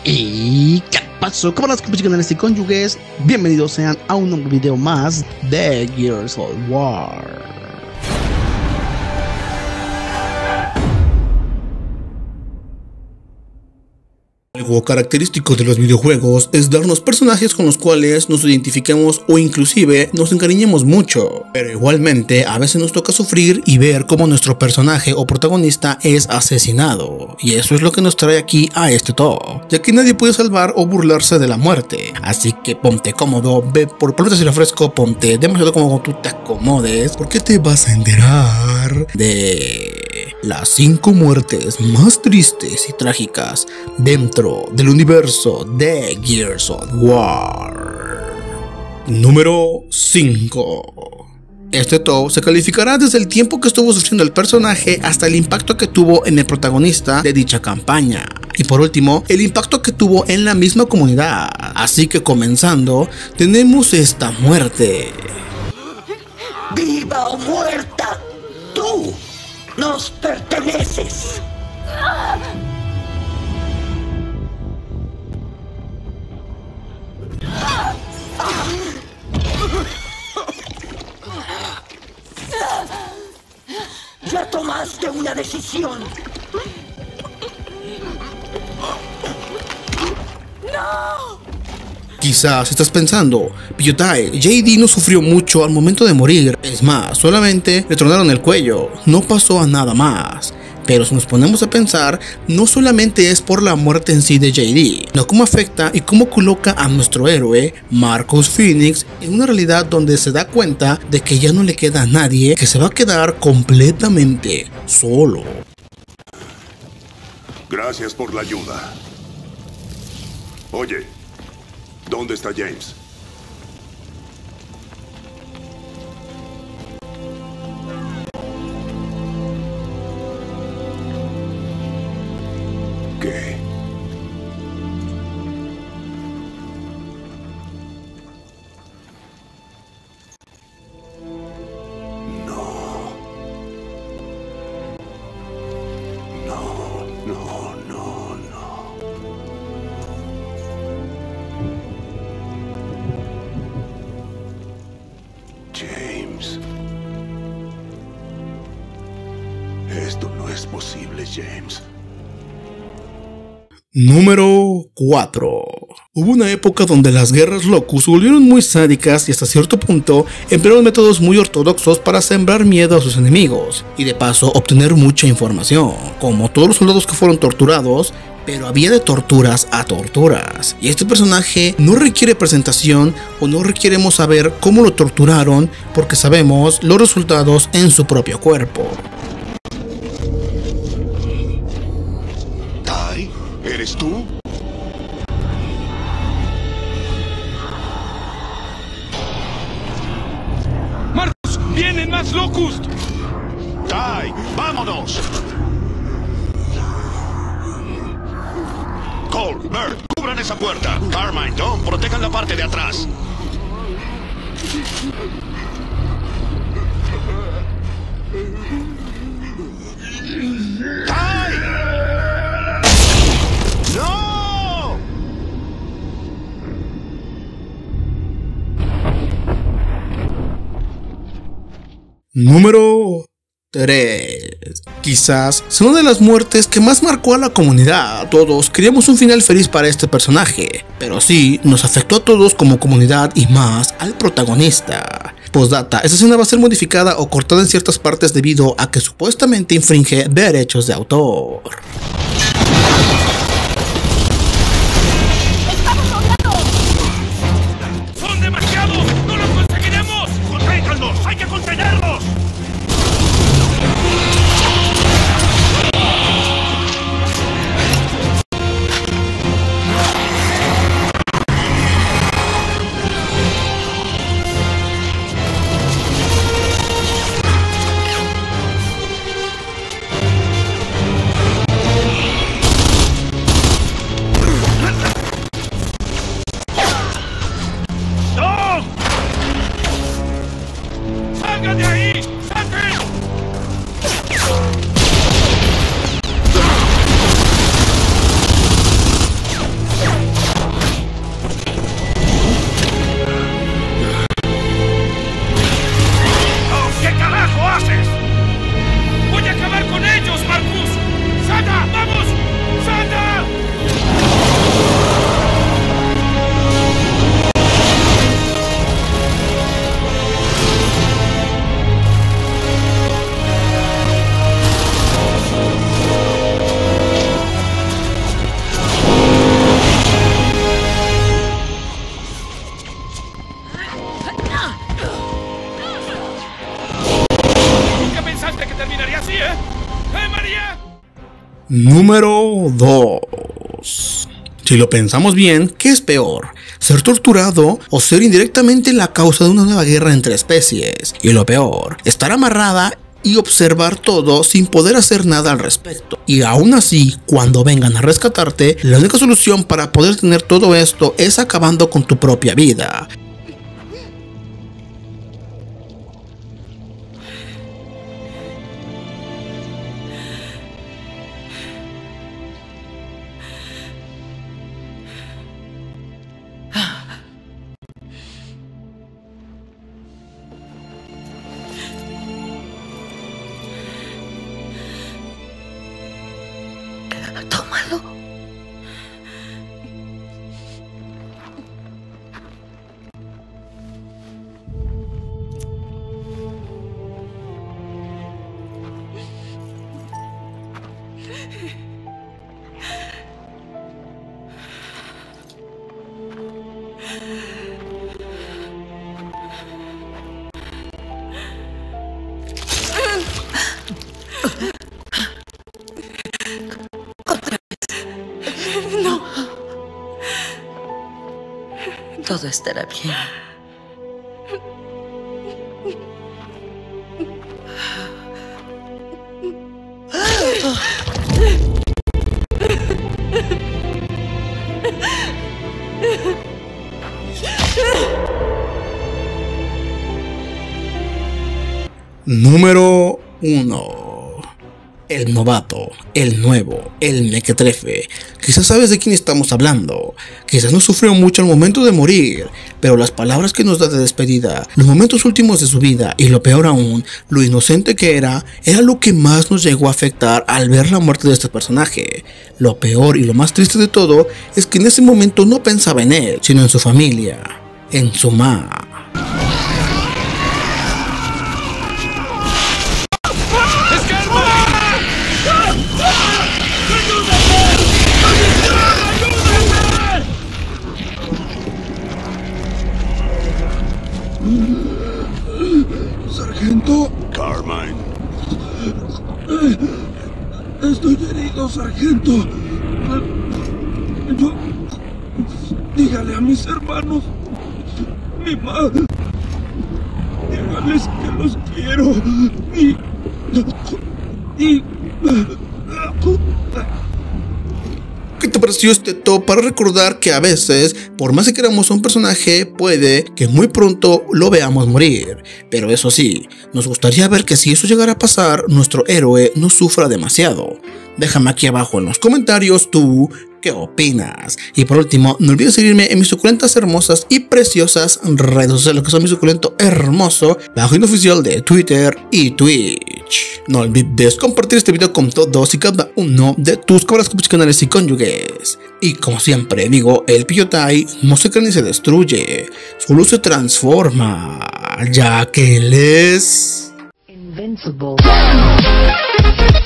¿Y qué pasó? ¿Cómo las canales y cónyuges? Bienvenidos sean a un nuevo video más de Gears of War. Algo característico de los videojuegos es darnos personajes con los cuales nos identifiquemos o inclusive nos encariñemos mucho, pero igualmente a veces nos toca sufrir y ver cómo nuestro personaje o protagonista es asesinado, y eso es lo que nos trae aquí a este top, ya que nadie puede salvar o burlarse de la muerte, así que ponte cómodo, ve por ponerte si lo fresco, ponte demasiado cómodo, tú te acomodes, porque te vas a enterar de las 5 muertes más tristes y trágicas dentro del universo de Gears of War. Número 5. Este top se calificará desde el tiempo que estuvo sufriendo el personaje hasta el impacto que tuvo en el protagonista de dicha campaña. Y por último, el impacto que tuvo en la misma comunidad. Así que comenzando, tenemos esta muerte. ¡Viva o muerta! ¡Tú nos perteneces! Ya tomaste una decisión. ¡No! Quizás estás pensando, Piyotai, JD no sufrió mucho al momento de morir, es más, solamente le tronaron el cuello, no pasó a nada más. Pero si nos ponemos a pensar, no solamente es por la muerte en sí de JD, sino cómo afecta y cómo coloca a nuestro héroe, Marcus Phoenix, en una realidad donde se da cuenta de que ya no le queda a nadie, que se va a quedar completamente solo. Gracias por la ayuda. Oye, ¿dónde está James? ¿Qué? No. James. Esto no es posible, James. Número 4. Hubo una época donde las guerras Locust se volvieron muy sádicas y hasta cierto punto emplearon métodos muy ortodoxos para sembrar miedo a sus enemigos y de paso obtener mucha información, como todos los soldados que fueron torturados, pero había de torturas a torturas, y este personaje no requiere presentación o no requeremos saber cómo lo torturaron porque sabemos los resultados en su propio cuerpo. ¿Eres tú? ¡Marcus! ¡Vienen más Locust! ¡Tai! ¡Vámonos! Cole, Bert, cubran esa puerta. Carmine, Tom, protejan la parte de atrás. ¡Tai! ¡No! Número 3. Quizás sea una de las muertes que más marcó a la comunidad. Todos queríamos un final feliz para este personaje, pero sí nos afectó a todos como comunidad y más al protagonista. Postdata, esta escena va a ser modificada o cortada en ciertas partes debido a que supuestamente infringe derechos de autor. ¡Son demasiados! ¡No los conseguiremos! ¡Conténganlos! ¡Hay que contenerlos! Número 2. Si lo pensamos bien, ¿qué es peor? ¿Ser torturado o ser indirectamente la causa de una nueva guerra entre especies? Y lo peor, estar amarrada y observar todo sin poder hacer nada al respecto. Y aún así, cuando vengan a rescatarte, la única solución para poder tener todo esto es acabando con tu propia vida. Tómalo. Todo estará bien. Número 1. El novato, el nuevo, el mequetrefe. Quizás sabes de quién estamos hablando. Quizás no sufrió mucho al momento de morir, pero las palabras que nos da de despedida, los momentos últimos de su vida y lo peor aún, lo inocente que era lo que más nos llegó a afectar al ver la muerte de este personaje. Lo peor y lo más triste de todo es que en ese momento no pensaba en él, sino en su familia, en su ma. Sargento. Carmine. Estoy herido, sargento. Dígale a mis hermanos, mi madre, dígales que los quiero y ¿Qué te pareció este top para recordar que a veces, por más que queramos a un personaje, puede que muy pronto lo veamos morir? Pero eso sí, nos gustaría ver que si eso llegara a pasar, nuestro héroe no sufra demasiado. Déjame aquí abajo en los comentarios tú qué opinas. Y por último, no olvides seguirme en mis suculentas hermosas y preciosas redes sociales, que son mi suculento hermoso, página oficial de Twitter y Twitch. No olvides compartir este video con todos y cada uno de tus canales y cónyuges. Y como siempre digo, el Pillotai no se crea ni se destruye, solo se transforma, ya que él es... Invincible.